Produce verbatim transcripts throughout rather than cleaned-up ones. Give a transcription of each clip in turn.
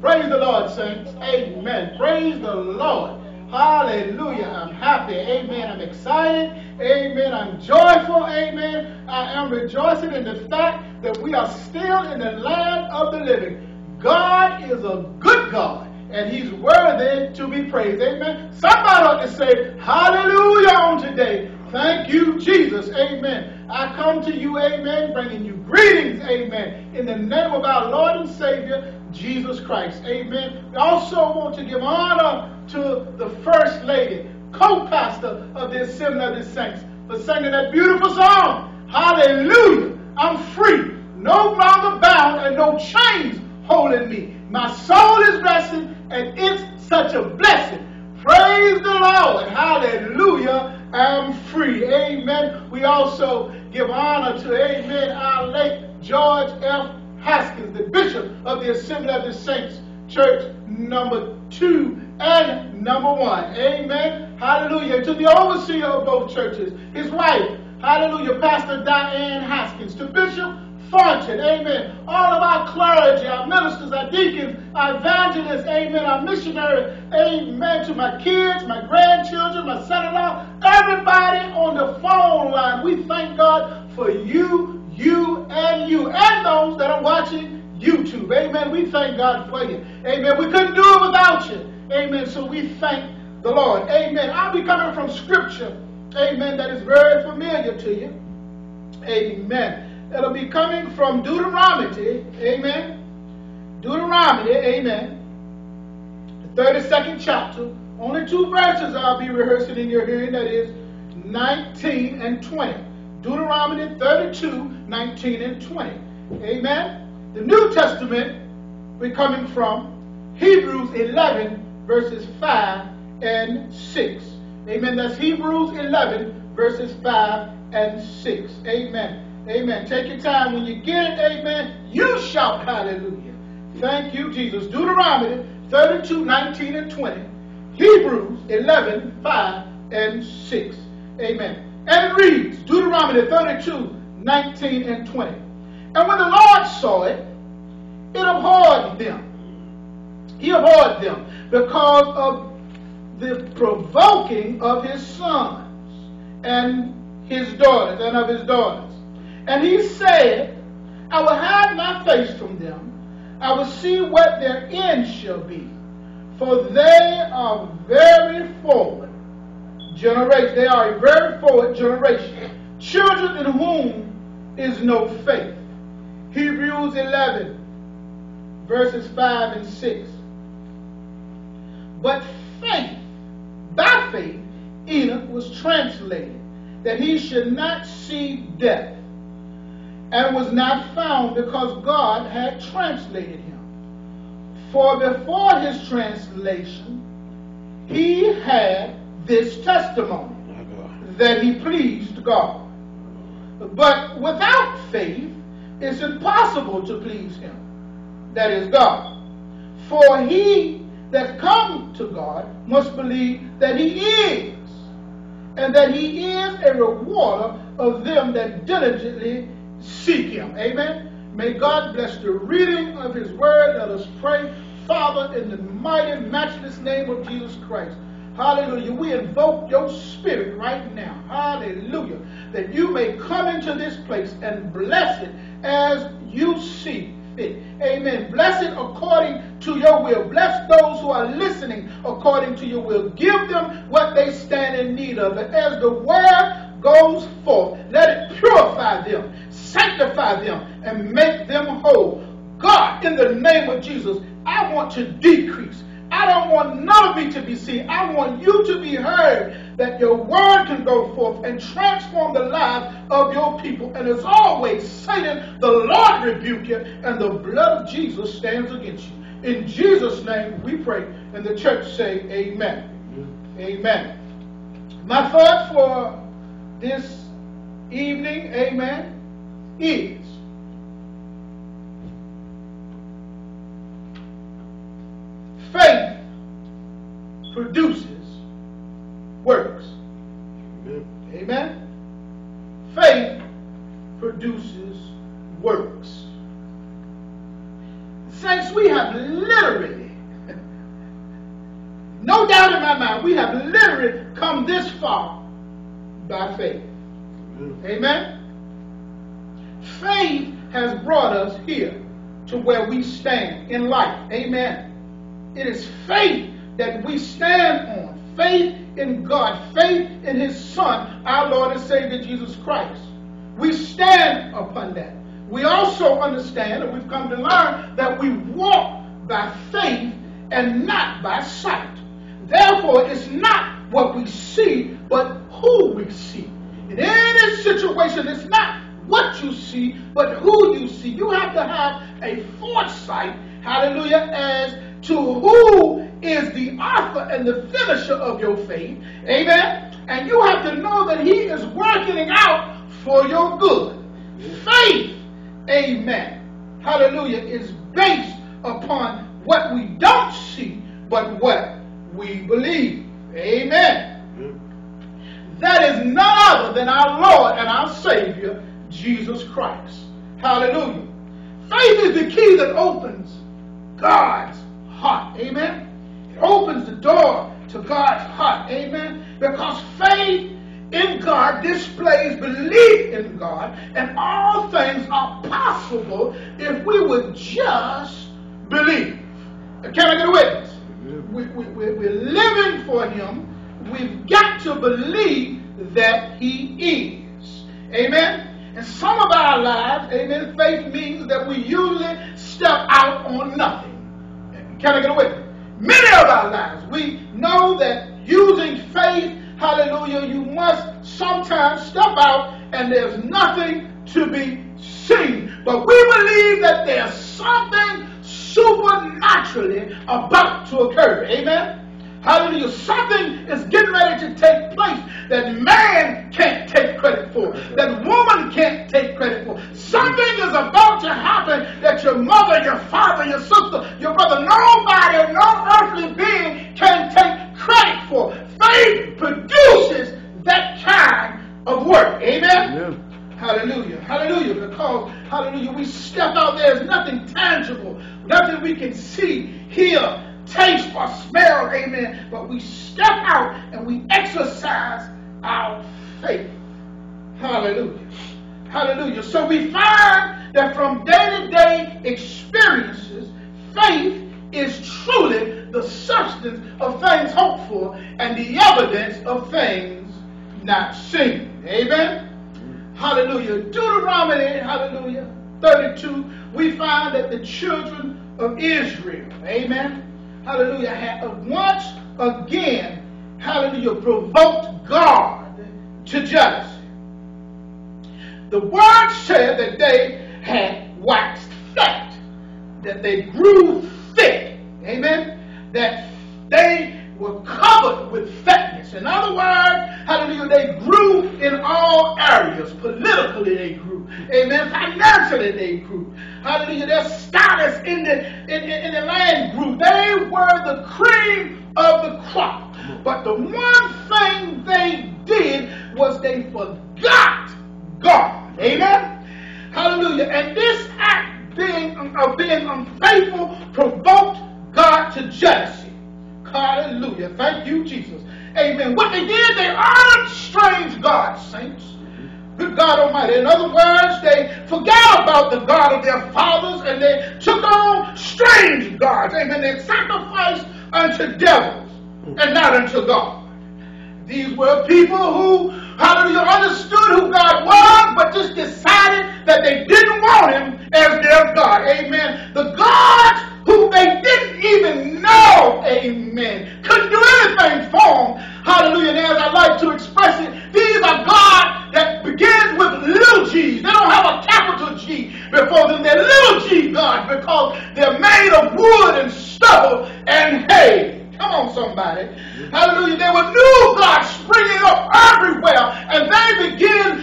Praise the Lord, saints. Amen. Praise the Lord. Hallelujah. I'm happy. Amen. I'm excited. Amen. I'm joyful. Amen. I am rejoicing in the fact that we are still in the land of the living. God is a good God, and He's worthy to be praised. Amen. Somebody ought to say hallelujah on today. Thank you, Jesus. Amen. I come to you, amen, bringing you greetings, amen, in the name of our Lord and Savior, Jesus Christ. Amen. We also want to give honor to the First Lady, co-pastor of the Assembly of the Saints, for singing that beautiful song. Hallelujah. I'm free. No longer bound and no chains holding me. My soul is resting and it's such a blessing. Praise the Lord. Hallelujah. I'm free. Amen. We also give honor to, amen, our late George F. Haskins, the bishop of the Assembly of the Saints, church number two and number one. Amen. Hallelujah. To the overseer of both churches, his wife, hallelujah, Pastor Diane Haskins, to Bishop Thornton, amen. All of our clergy, our ministers, our deacons, our evangelists, amen, our missionaries, amen, to my kids, my grandchildren, my son-in-law, everybody on the phone line. We thank God for you, you, and you, and those that are watching YouTube. Amen. We thank God for you. Amen. We couldn't do it without you. Amen. So we thank the Lord. Amen. I'll be coming from scripture, amen, that is very familiar to you. Amen. It'll be coming from Deuteronomy, amen. Deuteronomy, amen. The thirty-second chapter. Only two verses I'll be rehearsing in your hearing, that is nineteen and twenty. Deuteronomy thirty-two, nineteen and twenty. Amen. The New Testament, we're coming from Hebrews eleven, verses five and six. Amen. That's Hebrews eleven, verses five and six. Amen. Amen. Take your time. When you get it, amen, you shout hallelujah. Thank you, Jesus. Deuteronomy thirty-two, nineteen and twenty. Hebrews eleven, five and six. Amen. And it reads, Deuteronomy thirty-two, nineteen and twenty. And when the Lord saw it, it abhorred them. He abhorred them because of the provoking of his sons and his daughters and of his daughters. And he said, I will hide my face from them. I will see what their end shall be. For they are very forward generation. They are a very forward generation. Children in whom is no faith. Hebrews eleven, verses five and six. But faith, by faith, Enoch was translated, that he should not see death, and was not found because God had translated him. For before his translation, he had this testimony, that he pleased God. But without faith, it's impossible to please him, that is God. For he that comes to God must believe that he is, and that he is a rewarder of them that diligently seek him. Amen. May God bless the reading of his word. Let us pray. Father, in the mighty, matchless name of Jesus Christ, hallelujah, we invoke your spirit right now, hallelujah, that you may come into this place and bless it as you see fit. Amen. Bless it according to your will. Bless those who are listening according to your will. Give them what they stand in need of. And as the word goes forth, let it purify them, sanctify them, and make them whole. God, in the name of Jesus, I want to decrease. I don't want none of me to be seen. I want you to be heard, that your word can go forth and transform the lives of your people. And as always, Satan, the Lord rebuke you, and the blood of Jesus stands against you. In Jesus' name we pray. And the church say amen. Amen. My thought for this evening, amen, is faith produces works. Amen. Amen. Faith produces works. Saints, we have literally, no doubt in my mind, we have literally come this far by faith. Amen? Faith has brought us here to where we stand in life. Amen. It is faith that we stand on. Faith in God. Faith in His Son, our Lord and Savior Jesus Christ. We stand upon that. We also understand, and we've come to learn, that we walk by faith and not by sight. Therefore, it's not what we see, but who we see. In any situation, it's not what you see, but who you see. You have to have a foresight, hallelujah, as to who is the author and the finisher of your faith. Amen. And you have to know that He is working it out for your good. Faith, amen, hallelujah, is based upon what we don't see, but what we believe. Amen. That is none other than our Lord and our Savior, Jesus Christ. Hallelujah. Faith is the key that opens God's heart. Amen. It opens the door to God's heart. Amen. Because faith in God displays belief in God, and all things are possible if we would just believe. Can I get a witness? We, we, we, we're living for Him. We've got to believe that He is. Amen. In some of our lives, amen, faith means that we usually step out on nothing. Can I get a witness? Many of our lives, we know that using faith, hallelujah, you must sometimes step out and there's nothing to be seen. But we believe that there's something supernaturally about to occur. Amen? Hallelujah. Something is getting ready to take place that man can't take credit for, that woman can't take credit for. Something is about to happen that your mother, your father, your sister, your brother, nobody, no earthly being can take credit for. Faith produces that kind of work. Amen? Amen. Hallelujah. Hallelujah. Because, hallelujah, we step out there. There's nothing tangible, nothing we can see, hear, taste, or smell. Amen. But we step out and we exercise our faith. Hallelujah. Hallelujah. So we find that from day-to-day experiences, faith is truly the substance of things hoped for and the evidence of things not seen. Amen. Hallelujah. Deuteronomy, hallelujah, thirty-two, we find that the children of Israel, amen, hallelujah, had once again, hallelujah, provoked God to jealousy. The word said that they had waxed fat, that they grew thick, amen, that they were covered with fatness. In other words, hallelujah, they grew in all areas. Politically they grew, amen, financially they grew, hallelujah, their status in the, in, in, in the land grew. They were the cream of the crop. But the one thing they did was they forgot God. Amen? Hallelujah. And this act being, of being unfaithful provoked God to jealousy. Hallelujah. Thank you, Jesus. Amen. What they did, they honored strange gods, saints. Good God Almighty. In other words, they forgot about the God of their fathers and they took on strange gods. Amen. They sacrificed unto devils and not unto God. These were people who, hallelujah, understood who God was, but just decided that they didn't want Him as their God. Amen. The gods who they didn't even know, amen, couldn't do anything for them. Hallelujah. And as I like to express it, these are gods that begins with little g's. They don't have a capital G before them. They're little g gods because they're made of wood and stubble and hay. Come on, somebody. Hallelujah. There were new gods springing up everywhere, and they begin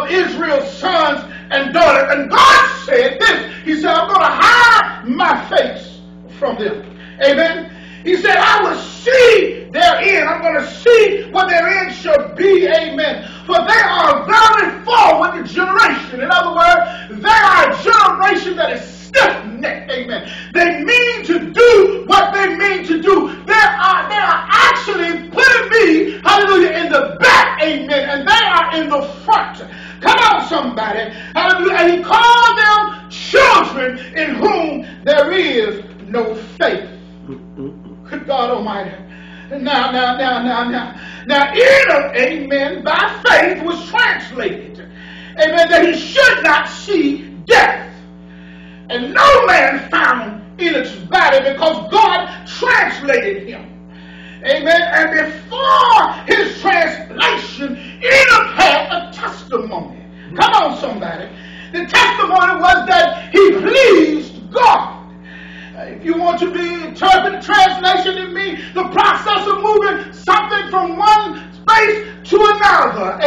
of Israel's sons and daughters. And God said this. He said, I'm going to hide my face from them. Amen. He said, I will see their end. I'm going to see what their end shall be. Amen. For they are a very forward generation. In other words, they are a generation that is stiff-necked. Amen. They mean to do what they mean to do. They are, they are actually putting me, hallelujah, in the back. Amen. And they are in the front. Come on, somebody. Hallelujah. And he called them children in whom there is no faith. Good God Almighty. Now, now, now, now, now. Now, Enoch, amen, by faith was translated. Amen, that he should not see death. And no man found Enoch's body because God translated him. Amen. And before his translation, Enoch had a testimony. Come on, somebody. The testimony was that he pleased God. If you want to be interpreted translation, it means the process of moving something from one space to another.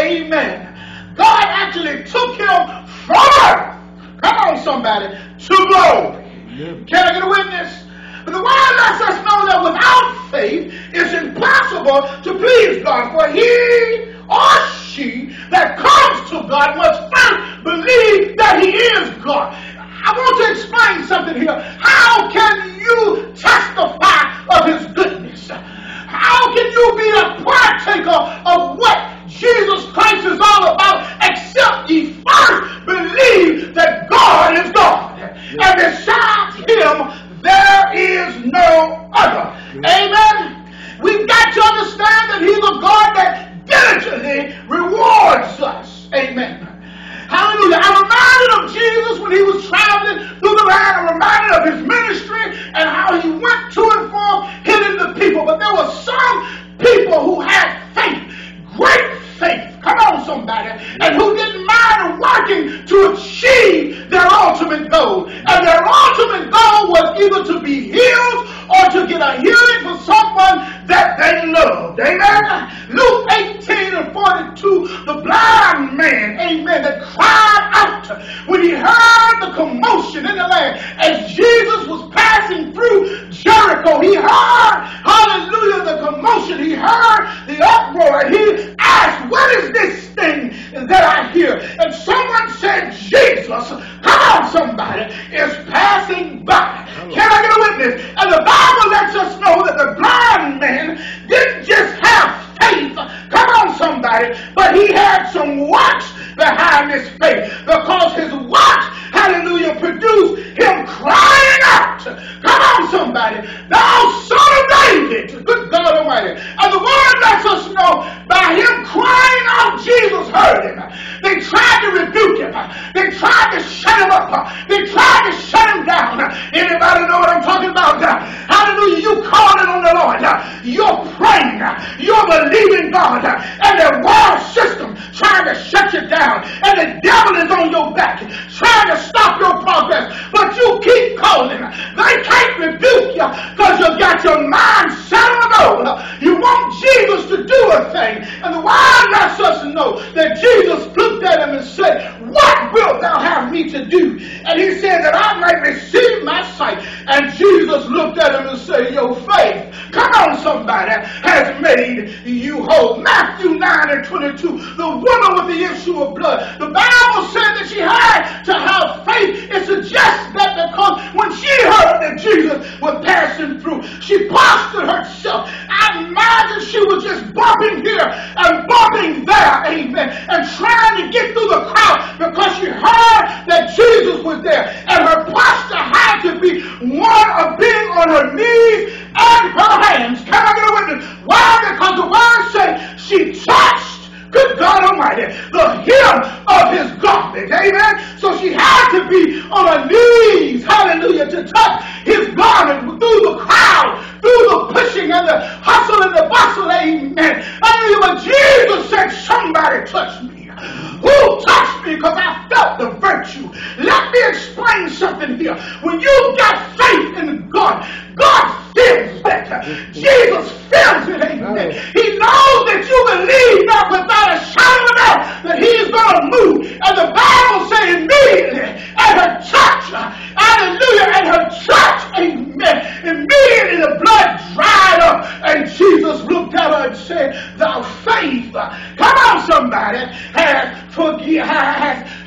Amen. God actually took him from earth. Come on, somebody, to glory. Amen. Can I get a witness? But the word lets us know that without faith, it's impossible to please God. For he or she that comes to God must first believe that he is God. I want to explain something here. How can you testify of his goodness? How can you be a partaker of what Jesus Christ is all about except ye first believe that God is God? And besides him, there is no other. Amen. We've got to understand that he's a God that diligently rewards us. Amen. Hallelujah. I'm reminded of Jesus when he was traveling through the land. I'm reminded of his ministry and how he went to and fro healing the people. But there were some people who had faith, great faith. Come on, somebody. And who didn't mind working to achieve their ultimate goal. And their ultimate goal was either to be healed or to get a healing for someone that they loved. Amen. Luke eighteen and forty-two, the blind man, amen, that cried out when he heard the commotion in the land. As Jesus was passing through Jericho, he heard, hallelujah, the commotion. He heard the uproar. And he asked, what is this thing that I hear? And someone said, Jesus, come on, somebody, is passing by. Can I get a witness? And the Bible lets us know that the blind man didn't just have faith, come on, somebody, but he had some works behind his faith, because his works, hallelujah, produced him crying out. Come on, somebody, thou son of David, good God Almighty. And the word lets us know by him crying out, Jesus heard him. They tried to rebuke him. They tried to shut him up. They tried to shut him down. Anybody know what I'm talking about? Hallelujah, you calling on the Lord. You're praying. You're believing God. And the world system trying to shut you down. And the devil is on your back trying to stop your progress. But you keep calling. They can't rebuke you because you got your mind set on the goal. You want Jesus to do a thing. And the word lets us know that Jesus looked at him and said, what wilt thou have me to do? And he said that I might receive my sight. And Jesus looked at him and said, your faith, come on, somebody, has made you whole. Matthew nine and twenty-two, the woman with the issue of blood. The Bible said that she had to have faith. It suggests that because when she heard that Jesus was passing through, she postured herself. I imagine she was just bumping here and bumping there, amen, and trying to get through the crowd because she heard that Jesus was there. And her posture had to be one of being on her knees and her hands. Can I get a witness? Why? Because the word said she touched, good God Almighty, the hem of his garment. Amen. So she had to be on her knees, hallelujah, to touch his garment through the crowd, through the pushing and the hustle and the bustle. Amen. Hallelujah. But Jesus said, somebody touch me. Who touched me? Because I felt the virtue. Let me explain something here. When you got faith in God, God feels that. Jesus feels it. Amen. He knows that you believe not without a shadow of a doubt that he's going to move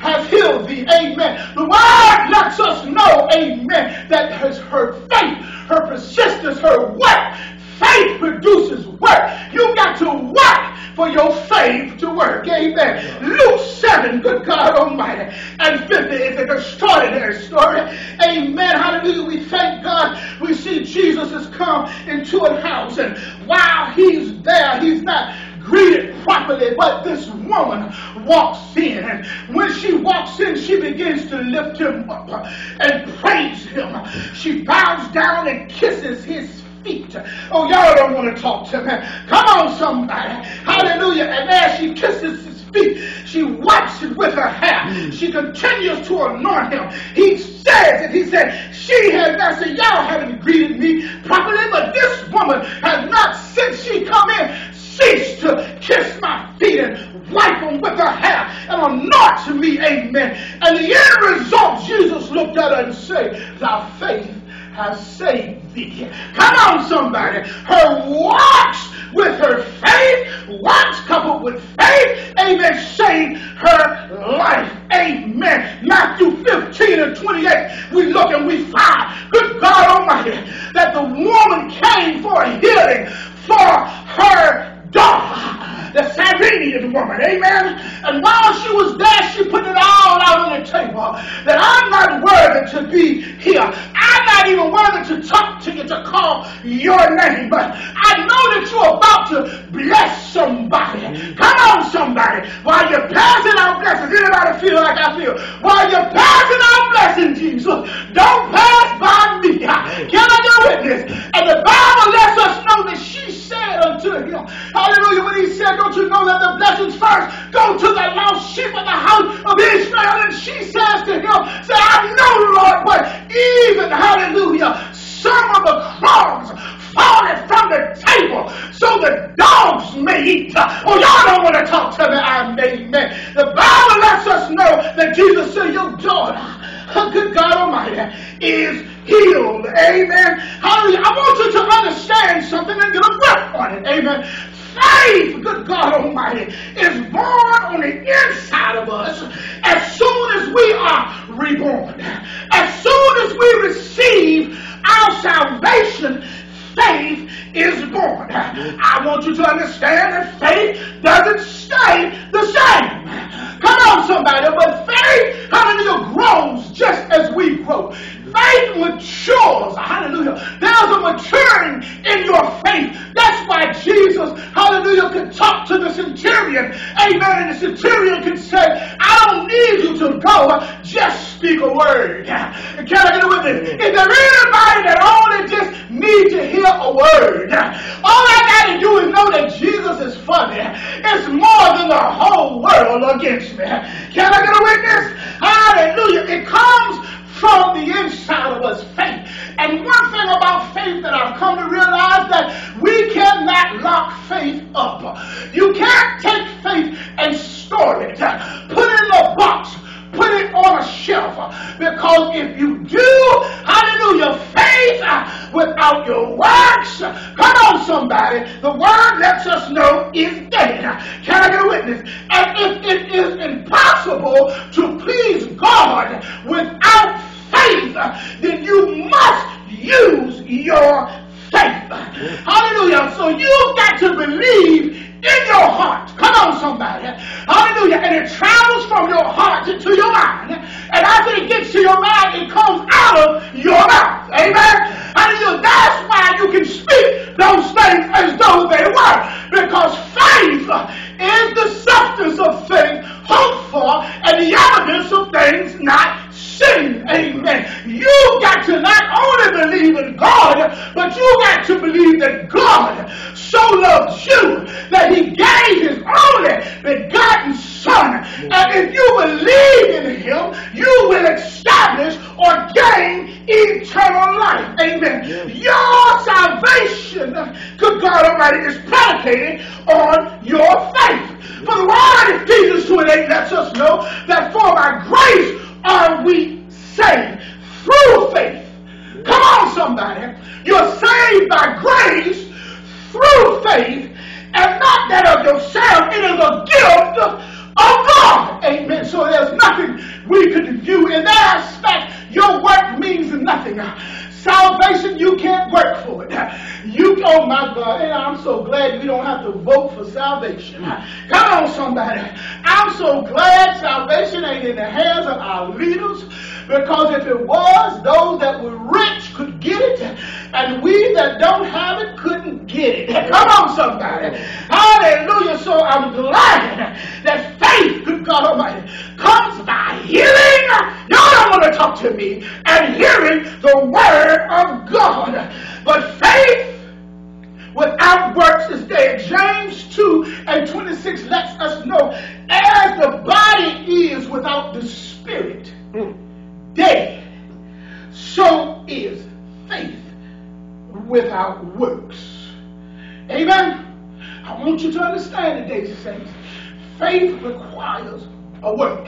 has healed thee. Amen. The word lets us know, amen, that has her faith, her persistence, her work. Faith produces work. You got to work for your faith to work. Amen. Luke seven, good God Almighty, and fifty is an extraordinary story. Amen. Hallelujah. We thank God. We see Jesus has come into a house, and while he's there, he's not greeted properly, but this woman walks in, and when she walks in, she begins to lift him up and praise him. She bows down and kisses his feet. Oh, y'all don't want to talk to me. Come on, somebody. Hallelujah. And as she kisses his feet, she wipes it with her hair. She continues to anoint him. He says it. He said, she has, I said, y'all haven't greeted me properly, but this woman has not, since she come in, ceased to kiss my feet and wipe them with her hair and anoint me. Amen. And the end result, Jesus looked at her and said, thy faith has saved thee. Come on, somebody. Her works with her faith, works coupled with faith, amen, saved her life. Amen. Matthew fifteen and twenty-eight, we look and we find, good God Almighty, that the woman came for a healing for her daughter, the Cyrenian woman, amen. And while she was there, she put it all out on the table that I'm not worthy to be here. I'm not even worthy to talk to you, to call your name, but I know that you're about to bless somebody. Come on, somebody. While you're passing out blessings, anybody feel like I feel? While you're passing out blessings, Jesus, don't pass by me. Can I get a witness? And the Bible lets us know that she said unto him, hallelujah, when he said, don't you know that the blessings first go to the lost sheep of the house of Israel? And she says to him, say, I know, Lord, but even, hallelujah, some of the crumbs falling from the table so the dogs may eat. Oh, y'all don't want to talk to me. Amen. The Bible lets us know that Jesus said, your daughter, good God Almighty, is healed. Amen. Hallelujah. I want you to understand something and get a grip on it. Amen. Faith, good God Almighty, is born on the inside of us as soon as we are reborn. As soon as we receive our salvation, faith is born. I want you to understand that faith doesn't stay the same. Come on, somebody. But faith, hallelujah, grows just as we grow. Faith matures. Hallelujah. There's a maturing in your faith. That's why Jesus, hallelujah, could talk to the centurion. Amen. And the centurion could say, I don't need you to go. Just speak a word. Can I get it with it? Is there anybody that only just need to hear a word? All I got to do is know that Jesus is for me. It's more than the whole world against me. Can I get a witness? Hallelujah. It comes from the inside of us, faith. And one thing about faith that I've come to realize, that we cannot lock faith up. You can't take faith and store it, put it in a box, put it on a shelf, because if you do, hallelujah, faith without your works, come on, somebody, the word lets us know is dead. Can I get a witness? And if it is impossible to please God without faith, then you must use your faith. Hallelujah. So you've got to believe in your heart. Come on, somebody. Hallelujah. And it travels from your heart to your mind. And after it gets to your mind, it comes out of your mouth. Amen. Hallelujah. That's why you can speak those things as though they were. Because faith is the substance of things hoped for and the evidence of things not seen. Amen. You got to not only believe in God, but you got to believe that God so loves you that he gave his only begotten Son. And if you believe in him, you will establish or gain eternal life. Amen. Yes. Your salvation, good God Almighty, is predicated on your faith. For the word of Ephesians two and eight lets us know that for by grace are we saved through faith. Come on, somebody. You're saved by grace through faith, and not that of yourself. It is a gift of God. Amen. So there's nothing we could view. In that aspect, your work means nothing. Salvation, you can't work for it. You, oh my God, and I'm so glad we don't have to vote for salvation. Come on, somebody. I'm so glad salvation ain't in the hands of our leaders, because if it was, those that were rich could get it, and we that don't have it couldn't get it. Come on, somebody. Hallelujah. So I'm glad that faith, good God Almighty, comes by hearing. Y'all don't want to talk to me. And hearing the word of God. But faith without works is dead. James two and twenty-six lets us know, as the body is without the spirit, dead, so is faith without works. Amen. I want you to understand today, saints, faith requires a work.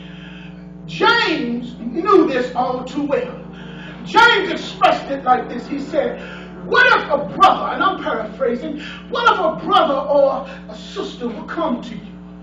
James knew this all too well. James expressed it like this. He said, what if a brother, and I'm paraphrasing, what if a brother or a sister will come to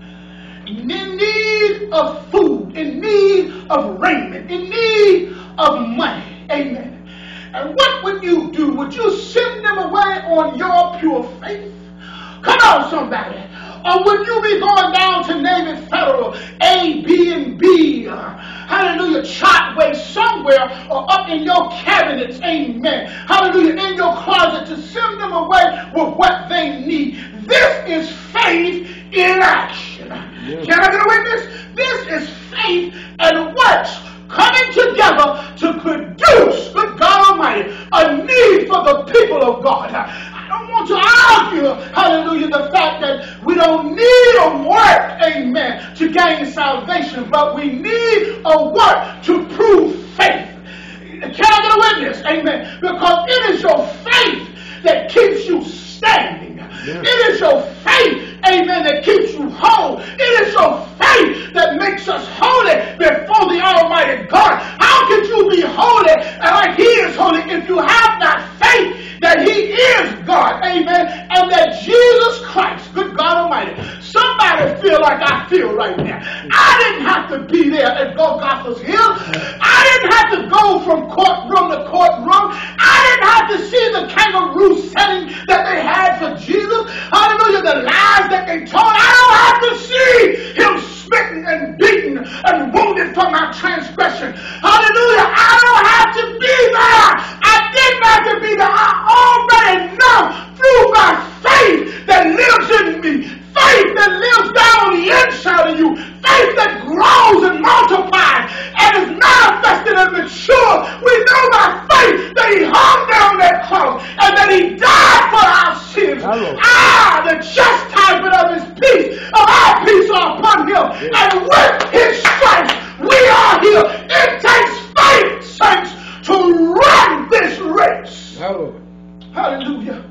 you in need of food, in need of raiment, in need of money? Amen. And what would you do? Would you send them away on your pure faith? Come on, somebody. Or would you be going down to Navy Federal, A, B, and B, uh, hallelujah, Chartway somewhere, or up in your cabinets, amen, hallelujah, in your closet to send them away with what they need? This is faith in action. Yes. Can I get a witness? This is faith and works coming together to produce, good God Almighty, a need for the people of God. I don't want to argue, hallelujah, the fact that we don't need a work, amen, to gain salvation, but we need a work to prove faith. Can I get a witness? Amen. Because it is your faith that keeps you standing. Yeah. It is your faith, amen, that keeps you whole. It is your faith that makes us holy before the Almighty God. How could you be holy and like He is holy if you have not faith that He is God, amen, and that Jesus Christ, good God Almighty, somebody feel like I feel right now. I didn't have to be there at Golgotha's Hill. I didn't have to go from courtroom to courtroom. I didn't have to see the kangaroo setting that they had for Jesus. Hallelujah, the lies that they told. I don't have to see Him smitten and beaten and wounded for my transgression. Hallelujah, I don't have to be there. I didn't have to be there. I already know through my faith that lives in me, faith that lives down on the inside of you, faith that grows and multiplies and is manifested and mature. We know by faith that He hung down that cross and that He died for our sins. Hello. Ah, the chastisement of His peace, of our peace are upon Him. Yeah. And with His stripes, we are here. It takes faith, saints, to run this race. Hello. Hallelujah.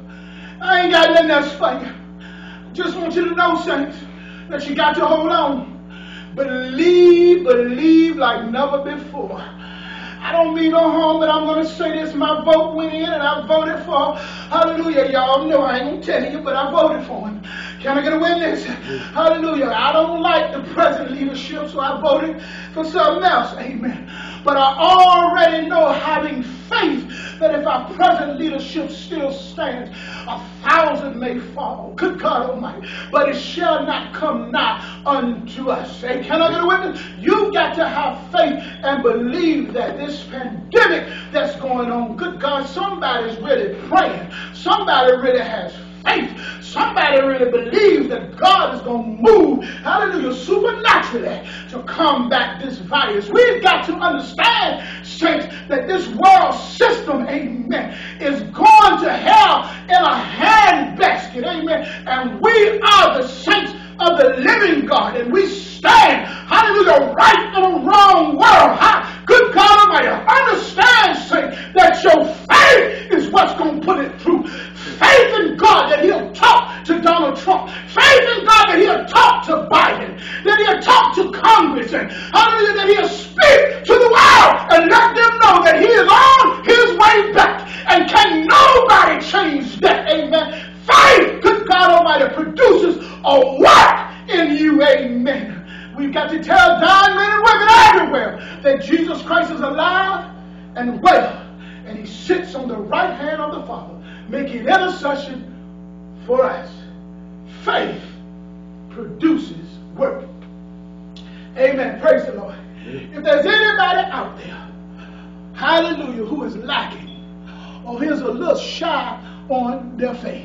I ain't got nothing else for you. Just want you to know, saints, that you got to hold on. Believe, believe like never before. I don't mean no harm, but I'm going to say this. My vote went in and I voted for, hallelujah, y'all know I ain't going to tell you, but I voted for him. Can I get a witness? Hallelujah. I don't like the present leadership, so I voted for something else. Amen. But I already know, having faith, that if our present leadership still stands, a thousand may fall, good God Almighty, but it shall not come nigh unto us. Hey, can I get a witness? You got to have faith and believe that this pandemic that's going on, good God, somebody's really praying. Somebody really has faith. Somebody really believes that God is going to move, hallelujah, supernaturally to combat this virus. We've got to understand, saints, that this world system, amen, is going to hell in a handbasket, amen. And we are the saints of the living God, and we stand, hallelujah, right in a wrong world. Huh? Good God Almighty, understand, saints, that your faith is what's going to put it through. Faith in God that He'll talk to Donald Trump. Faith in God that He'll talk to Biden. That He'll talk to Congress. And hallelujah, that He'll speak to the world and let them know that He is on His way back. And can nobody change that? Amen. Faith, good God Almighty, produces a work in you. Amen. We've got to tell dying men and women everywhere and wail. And he sits on the right hand of the Father, making intercession for us. Faith produces work. Amen. Praise the Lord. If there's anybody out there, hallelujah, who is lacking or is a little shy on their faith,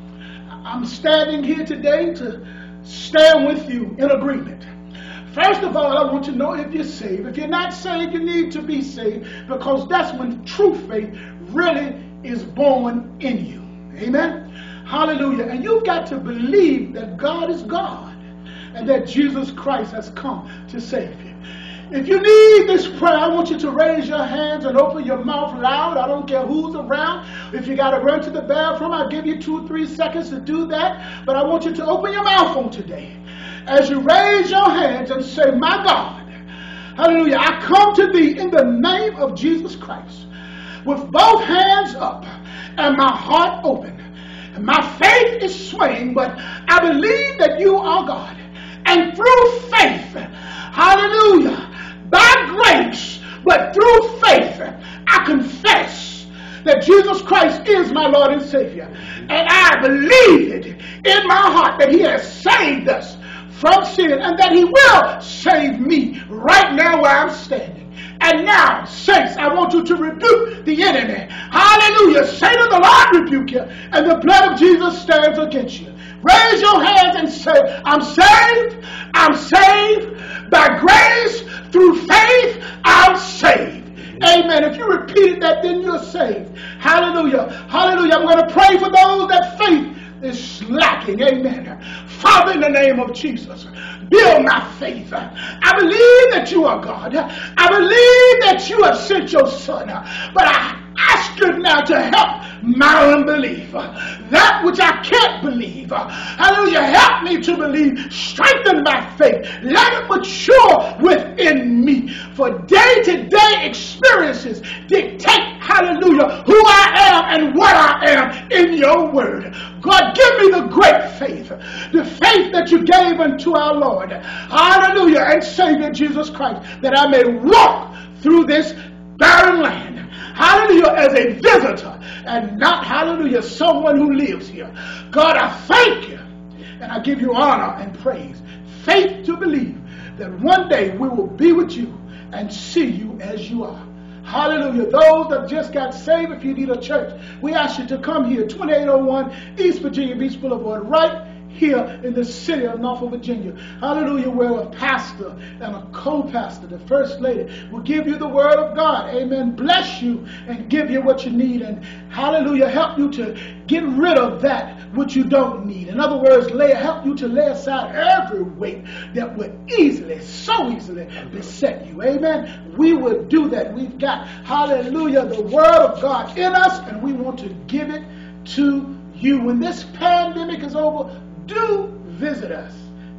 I'm standing here today to stand with you in agreement. First of all, I want to know if you're saved. If you're not saved, you need to be saved, because that's when true faith really is born in you. Amen. Hallelujah. And you've got to believe that God is God and that Jesus Christ has come to save you. If you need this prayer, I want you to raise your hands and open your mouth loud. I don't care who's around. If you got to run to the bathroom, I'll give you two or three seconds to do that. But I want you to open your mouth on today. As you raise your hands and say, my God, hallelujah, I come to thee in the name of Jesus Christ with both hands up and my heart open. And my faith is swaying, but I believe that you are God. And through faith, hallelujah, by grace, but through faith, I confess that Jesus Christ is my Lord and Savior. And I believe it in my heart that he has saved us from sin and that he will save me right now where I'm standing. And now, saints, I want you to rebuke the enemy. Hallelujah. Satan, the Lord rebuke you, and the blood of Jesus stands against you. Raise your hands and say, I'm saved. I'm saved by grace. Through faith, I'm saved. Amen. If you repeated that, then you're saved. Hallelujah. Hallelujah. I'm going to pray for those that faith is lacking. Amen. Father, in the name of Jesus, build my faith. I believe that you are God. I believe that you have sent your son. But I ask you now to help my unbelief. That which I can't believe. Hallelujah. Help me to believe. Strengthen my faith. Let it mature within me. For day-to-day experiences dictate, hallelujah, who I am and what I am in your word. God, give me the great faith. The faith that you gave unto our Lord. Hallelujah. And Savior Jesus Christ. That I may walk through this barren land. Hallelujah, as a visitor and not, hallelujah, someone who lives here. God, I thank you and I give you honor and praise. Faith to believe that one day we will be with you and see you as you are. Hallelujah. Those that just got saved, if you need a church, we ask you to come here, twenty-eight oh one East Virginia Beach Boulevard, right here in the city of Norfolk, Virginia. Hallelujah, where a pastor and a co-pastor, the first lady, will give you the word of God. Amen. Bless you and give you what you need. And hallelujah, help you to get rid of that which you don't need. In other words, lay, help you to lay aside every weight that would easily, so easily beset you. Amen. We will do that. We've got, hallelujah, the word of God in us, and we want to give it to you. When this pandemic is over, do visit us.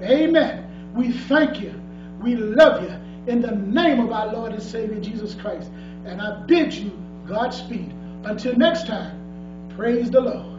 Amen. We thank you. We love you in the name of our Lord and Savior Jesus Christ. And I bid you Godspeed. Until next time, praise the Lord.